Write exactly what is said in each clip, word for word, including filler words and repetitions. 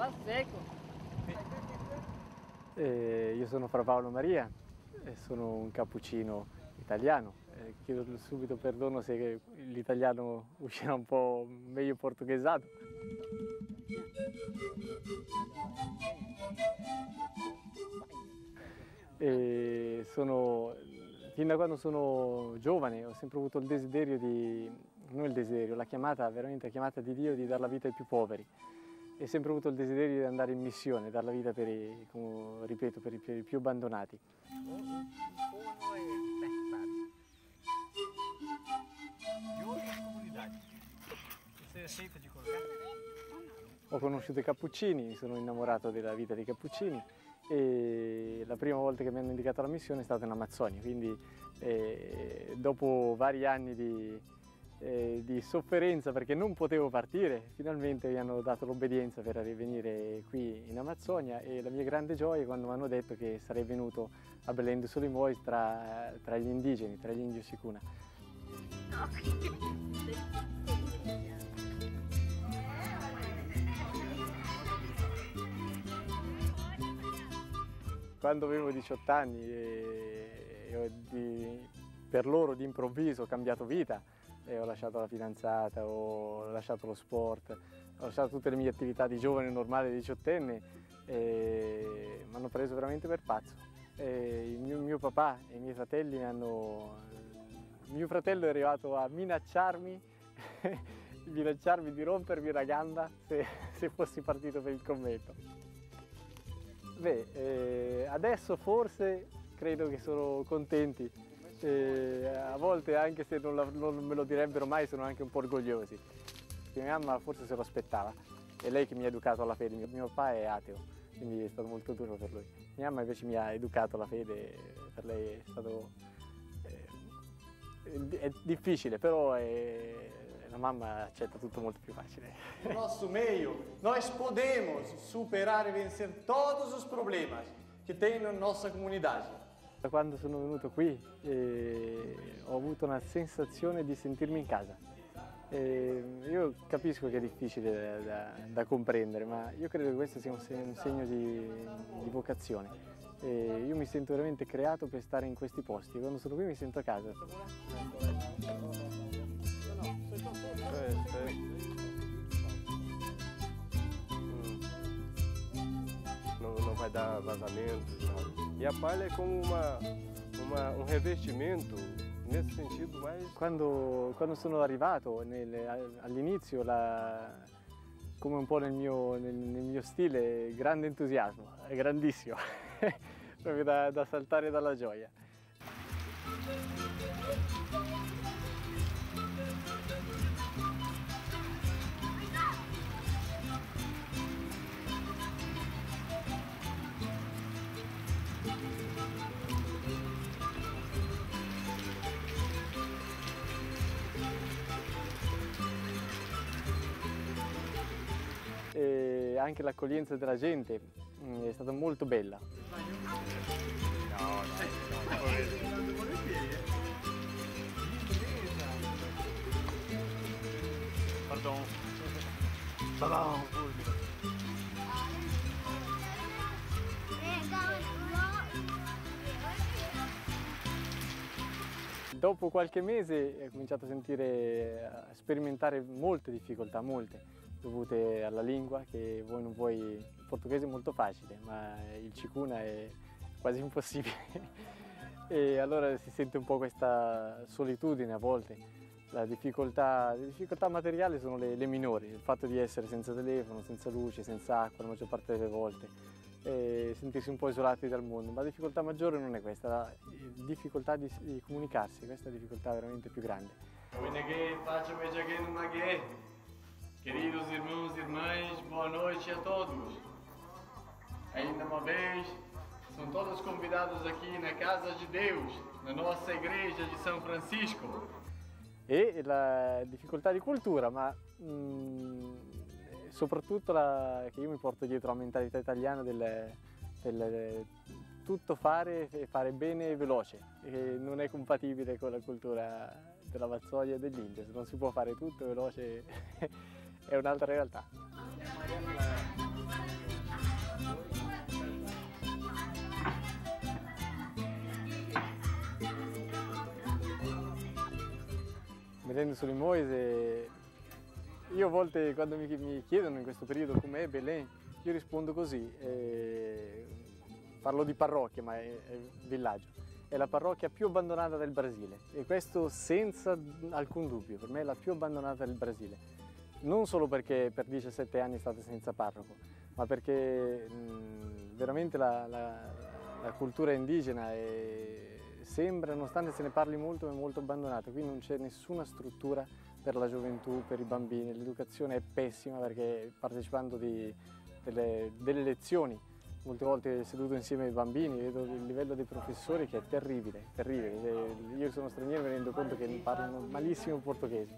Sta secco. Eh, io sono Fra Paolo Maria e sono un cappuccino italiano. Eh, chiedo subito perdono se l'italiano uscirà un po' meglio portughesato. E sono, fin da quando sono giovane ho sempre avuto il desiderio di, non il desiderio, la chiamata, veramente la chiamata di Dio di dare la vita ai più poveri. Ho sempre avuto il desiderio di andare in missione, dare la vita per i, come ripeto, per i, per i più abbandonati. Ho conosciuto i cappuccini, mi sono innamorato della vita dei cappuccini e la prima volta che mi hanno indicato la missione è stata in Amazzonia, quindi eh, dopo vari anni di, eh, di sofferenza perché non potevo partire, finalmente mi hanno dato l'obbedienza per venire qui in Amazzonia e la mia grande gioia è quando mi hanno detto che sarei venuto a Belém do Solimões tra, tra gli indigeni, tra gli Índios Sicuna. Quando avevo diciotto anni e, e ho di, per loro d'improvviso ho cambiato vita, e ho lasciato la fidanzata, ho lasciato lo sport, ho lasciato tutte le mie attività di giovane normale diciottenne e mi hanno preso veramente per pazzo. E il mio, mio papà e i miei fratelli mi hanno... Il mio fratello è arrivato a minacciarmi, minacciarmi di rompermi una gamba se, se fossi partito per il convento. Beh, eh, adesso forse credo che sono contenti, eh, a volte anche se non, la, non me lo direbbero mai sono anche un po' orgogliosi. Mia mamma forse se lo aspettava, è lei che mi ha educato alla fede, mio, mio papà è ateo, quindi è stato molto duro per lui. Mia mamma invece mi ha educato alla fede, per lei è stato eh, è difficile, però è, la mamma accetta tutto molto più facile. No nosso meio, nós podemos superar e vencer todos os problemas que tem na nossa comunidade. Da quando sono venuto qui eh, ho avuto una sensazione di sentirmi in casa. Eh, io capisco che è difficile da, da, da comprendere, ma io credo che questo sia un, un segno di, di vocazione. Eh, io mi sento veramente creato per stare in questi posti e quando sono qui mi sento a casa. Não, não vai dar vazamento e tal. E a palha é como uma, uma, um revestimento nesse sentido mais... Quando, quando sono arrivato all'inizio, come un po' nel mio, nel, nel mio stile, grande entusiasmo, è grandissimo, proprio da, da saltare dalla gioia. E anche l'accoglienza della gente è stata molto bella. No, no, no. Pardon. Pardon. Dopo qualche mese ho cominciato a sentire, a sperimentare molte difficoltà, molte, dovute alla lingua, che voi non vuoi, il portoghese è molto facile, ma il Sicuna è quasi impossibile. E allora si sente un po' questa solitudine a volte. La difficoltà, le difficoltà materiali sono le, le minori, il fatto di essere senza telefono, senza luce, senza acqua la maggior parte delle volte. E sentirsi un po' isolati dal mondo, ma la difficoltà maggiore non è questa, la difficoltà di, di comunicarsi, questa è la difficoltà veramente più grande. Queridos irmãos e irmãs, boa noite a todos. Ainda uma vez, são todos convidados aqui na Casa de Deus, na nossa igreja di San Francisco. E la difficoltà di cultura, ma mh, soprattutto la, che io mi porto dietro la mentalità italiana del, del tutto fare e fare bene e veloce, che non è compatibile con la cultura dell'Amazzonia e dell'India, non si può fare tutto veloce, è un'altra realtà. vivendo solo in Moise, io a volte quando mi, mi chiedono in questo periodo com'è Belém, io rispondo così, eh, parlo di parrocchia ma è, è villaggio, è la parrocchia più abbandonata del Brasile e questo senza alcun dubbio, per me è la più abbandonata del Brasile, non solo perché per diciassette anni è stata senza parroco, ma perché mh, veramente la, la, la cultura indigena è, sembra, nonostante se ne parli molto, è molto abbandonata, qui non c'è nessuna struttura per la gioventù, per i bambini, l'educazione è pessima perché partecipando di, delle, delle lezioni, molte volte seduto insieme ai bambini, vedo il livello dei professori che è terribile, terribile. Io sono straniero e mi rendo conto che parlano malissimo il portoghese.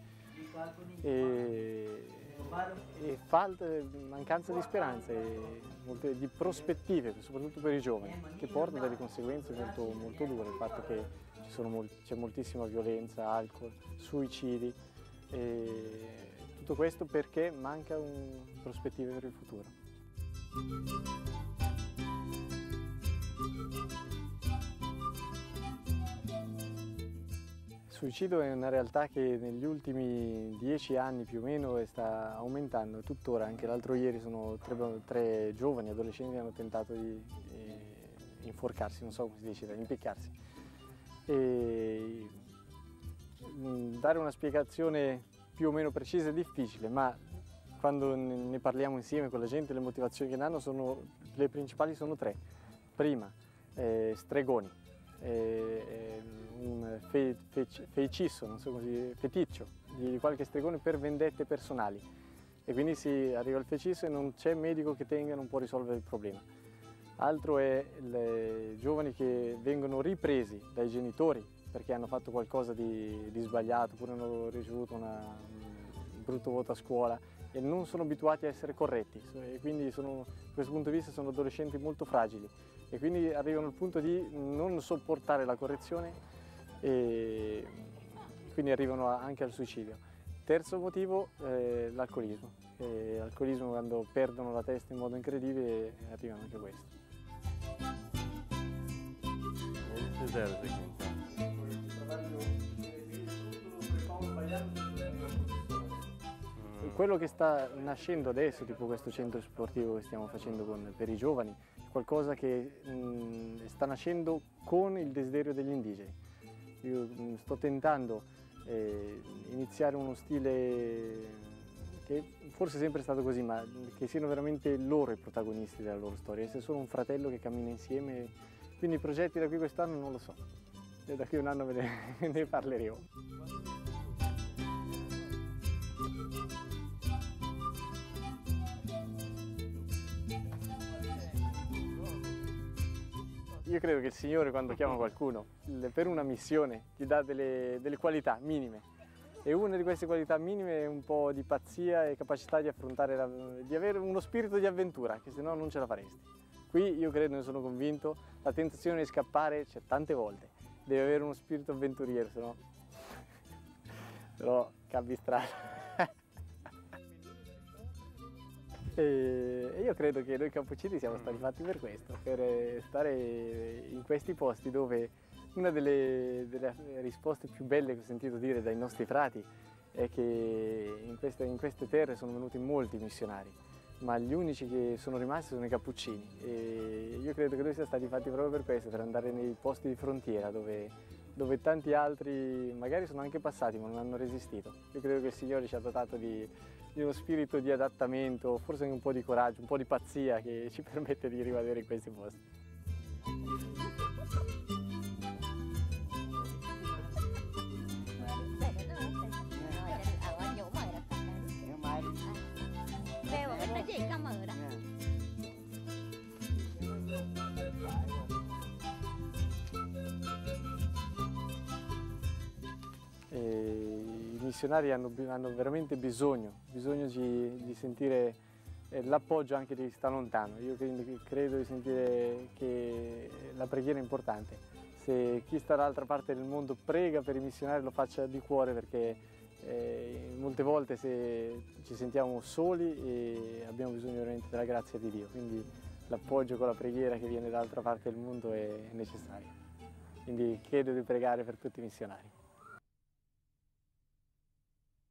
E, e falta, mancanza di speranze, e molte, di prospettive, soprattutto per i giovani, che porta delle conseguenze molto, molto dure. Il fatto che ci sono mol, c'è moltissima violenza, alcol, suicidi, e tutto questo perché manca un, prospettive per il futuro. Il suicidio è una realtà che negli ultimi dieci anni più o meno sta aumentando, tuttora. Anche l'altro ieri sono tre, tre giovani adolescenti che hanno tentato di, di inforcarsi, non so come si dice, di impiccarsi. E dare una spiegazione più o meno precisa è difficile, ma quando ne parliamo insieme con la gente le motivazioni che danno sono, le principali sono tre. Prima, eh, stregoni. Eh, un fe, fe, feicisso, non so come si dice, feticcio di qualche stregone per vendette personali e quindi si arriva al feicisso e non c'è medico che tenga, non può risolvere il problema. Altro è i giovani che vengono ripresi dai genitori perché hanno fatto qualcosa di, di sbagliato oppure hanno ricevuto una, un brutto voto a scuola e non sono abituati a essere corretti e quindi sono, da questo punto di vista sono adolescenti molto fragili e quindi arrivano al punto di non sopportare la correzione e quindi arrivano anche al suicidio. Terzo motivo, eh, l'alcolismo. L'alcolismo quando perdono la testa in modo incredibile arrivano anche a questo. Eles fizeram isso aqui então. Quello che sta nascendo adesso, tipo questo centro sportivo che stiamo facendo con, per i giovani, è qualcosa che mh, sta nascendo con il desiderio degli indigeni. Io mh, sto tentando eh, iniziare uno stile che forse è sempre stato così, ma che siano veramente loro i protagonisti della loro storia, essere solo un fratello che cammina insieme. Quindi i progetti da qui quest'anno non lo so, e da qui un anno ve ne, ne parleremo. Io credo che il Signore quando chiama qualcuno per una missione gli dà delle, delle qualità minime e una di queste qualità minime è un po' di pazzia e capacità di affrontare, la, di avere uno spirito di avventura che se no non ce la faresti. Qui io credo, ne sono convinto, la tentazione di scappare c'è tante volte, devi avere uno spirito avventuriero, se no però cambi strada. E io credo che noi cappuccini siamo stati fatti per questo, per stare in questi posti dove una delle, delle risposte più belle che ho sentito dire dai nostri frati è che in queste, in queste terre sono venuti molti missionari, ma gli unici che sono rimasti sono i cappuccini e io credo che noi siamo stati fatti proprio per questo, per andare nei posti di frontiera dove, dove tanti altri magari sono anche passati ma non hanno resistito. Io credo che il Signore ci ha dotato di di uno spirito di adattamento, forse anche un po' di coraggio, un po' di pazzia che ci permette di rimanere in questi posti. I missionari hanno, hanno veramente bisogno, bisogno di, di sentire eh, l'appoggio anche di chi sta lontano. Io credo, credo di sentire che la preghiera è importante. Se chi sta dall'altra parte del mondo prega per i missionari lo faccia di cuore perché eh, molte volte se ci sentiamo soli e abbiamo bisogno veramente della grazia di Dio. Quindi l'appoggio con la preghiera che viene dall'altra parte del mondo è necessario. Quindi chiedo di pregare per tutti i missionari.